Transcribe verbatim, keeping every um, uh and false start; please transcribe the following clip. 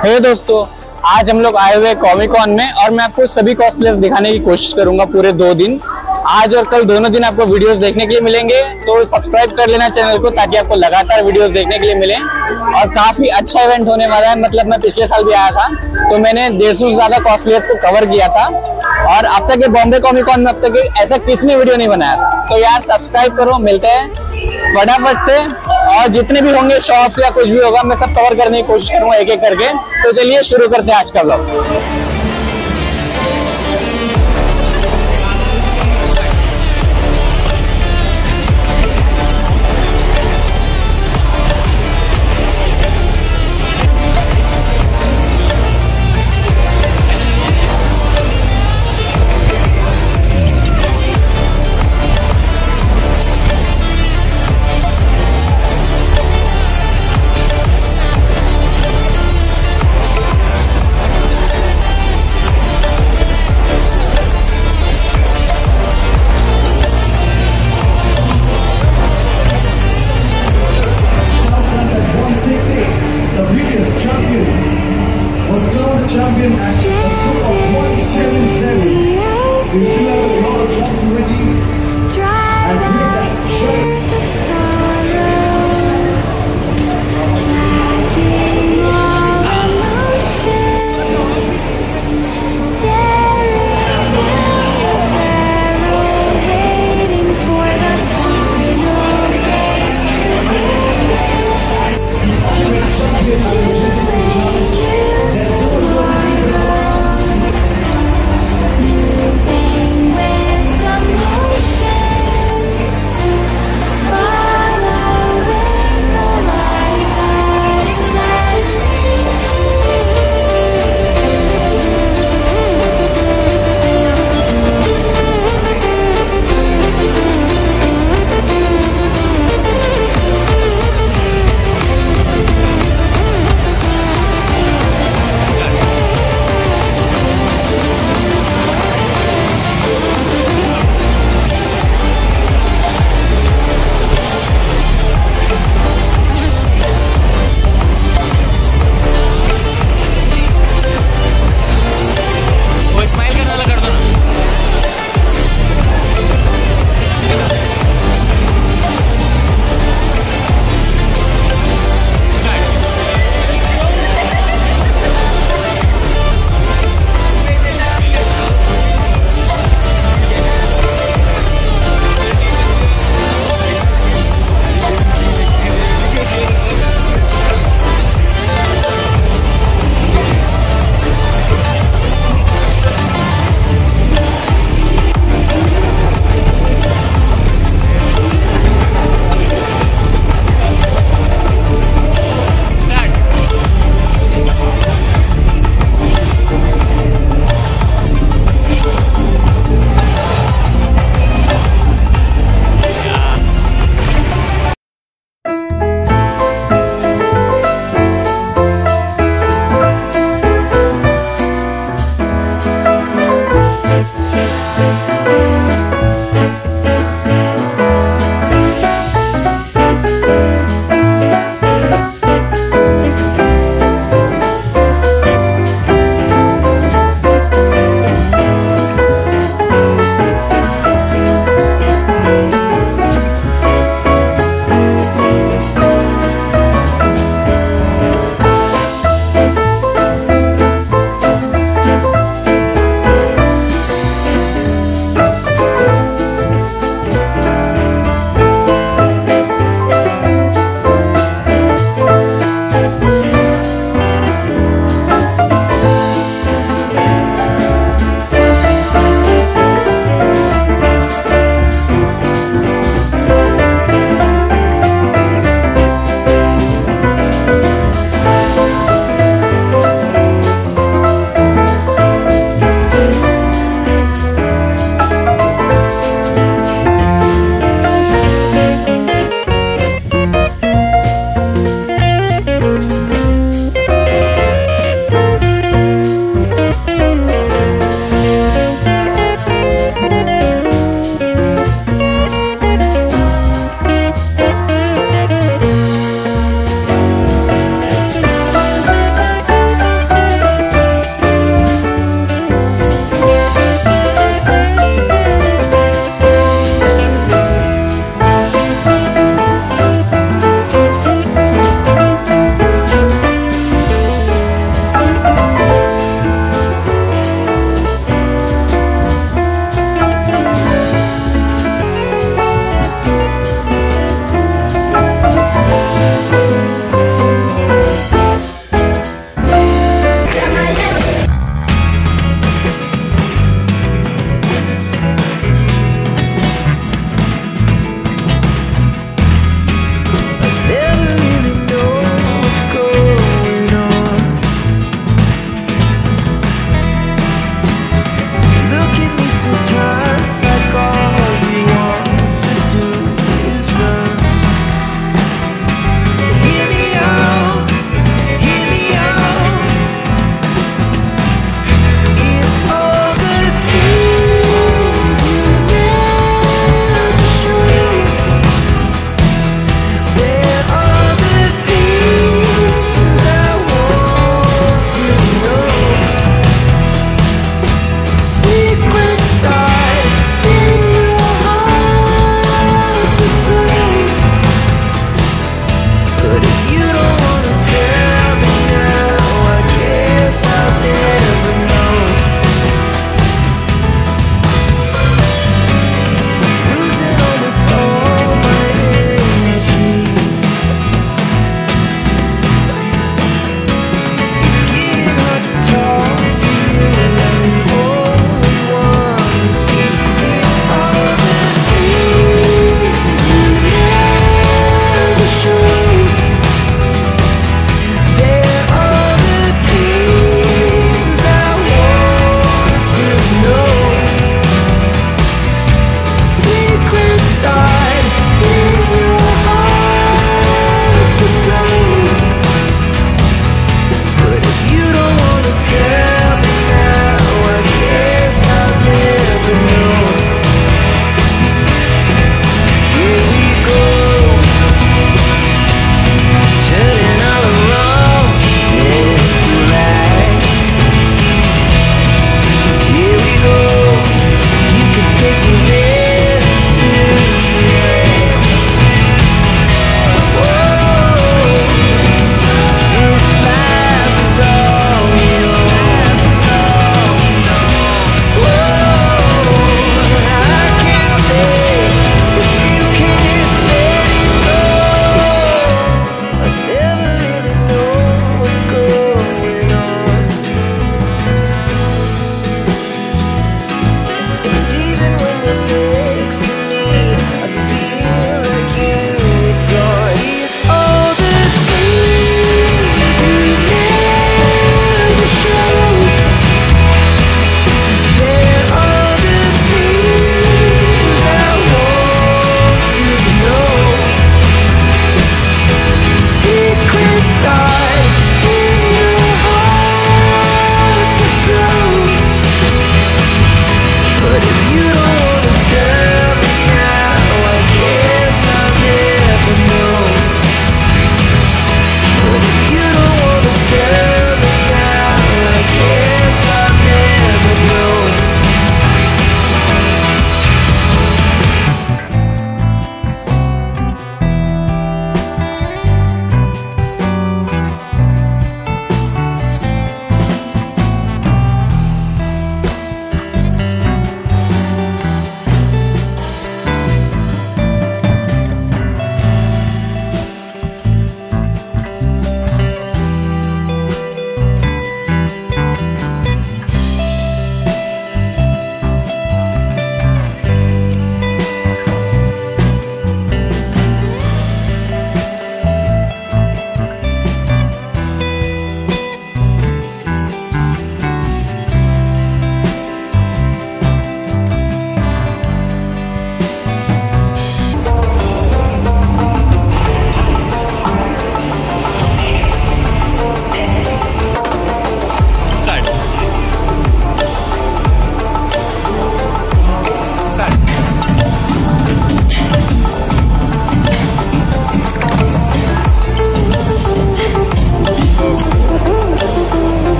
हे दोस्तों, आज हम लोग आए हुए कॉमिक कॉन में और मैं आपको सभी कॉस्प्लेस दिखाने की कोशिश करूंगा पूरे दो दिन। आज और कल दोनों दिन आपको वीडियोस देखने के लिए मिलेंगे, तो सब्सक्राइब कर लेना चैनल को ताकि आपको लगातार वीडियोस देखने के लिए मिले। और काफी अच्छा इवेंट होने वाला है। मतलब मैं पिछले साल भी आया था तो मैंने डेढ़ सौ से ज्यादा कॉस्प्लेयर्स को कवर किया था और अब तक के बॉम्बे कॉमिक कॉन में अब तक ऐसा किसी ने वीडियो नहीं बनाया था। तो यार सब्सक्राइब करो, मिलते हैं फटाफट से। और जितने भी होंगे शॉप्स या कुछ भी होगा मैं सब कवर करने की कोशिश करूंगा एक एक करके। तो चलिए शुरू करते हैं आज का vlog. Champion at a score of one seventy-seven. So you still have a lot of shots already.